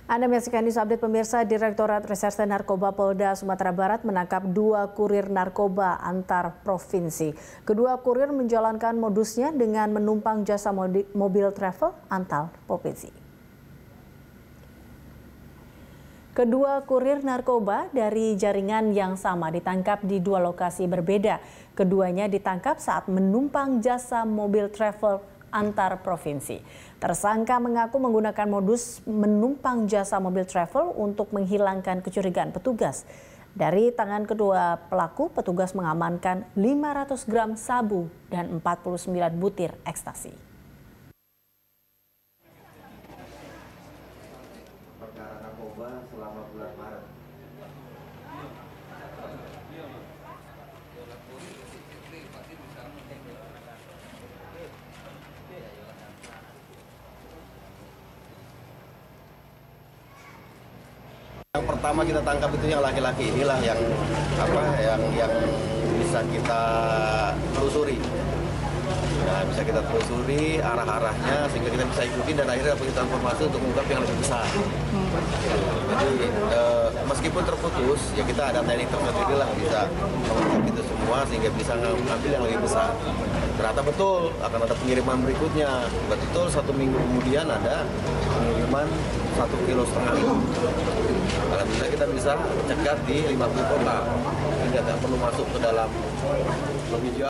Anda menyaksikan News Update pemirsa. Direktorat Reserse Narkoba Polda Sumatera Barat menangkap 2 kurir narkoba antar provinsi. Kedua kurir menjalankan modusnya dengan menumpang jasa mobil travel antar provinsi. Kedua kurir narkoba dari jaringan yang sama ditangkap di 2 lokasi berbeda. Keduanya ditangkap saat menumpang jasa mobil travel antar provinsi. Tersangka mengaku menggunakan modus menumpang jasa mobil travel untuk menghilangkan kecurigaan petugas. Dari tangan kedua pelaku, petugas mengamankan 500 gram sabu dan 49 butir ekstasi. Perkara narkoba selama bulan Maret. Yang pertama kita tangkap itu yang laki-laki inilah yang bisa kita telusuri. Ya, bisa kita telusuri arah-arahnya sehingga kita bisa ikuti dan akhirnya dapat kita informasi untuk mengungkap yang lebih besar. Jadi meskipun terputus, ya kita ada teknik tertentu lah bisa mengungkap itu semua sehingga bisa mengambil yang lebih besar. Ternyata betul akan ada pengiriman berikutnya. Betul 1 minggu kemudian ada pengiriman 1,5 kilo. Kalau kita bisa cegat di 50 kota. Tidak perlu masuk ke dalam lebih jauh.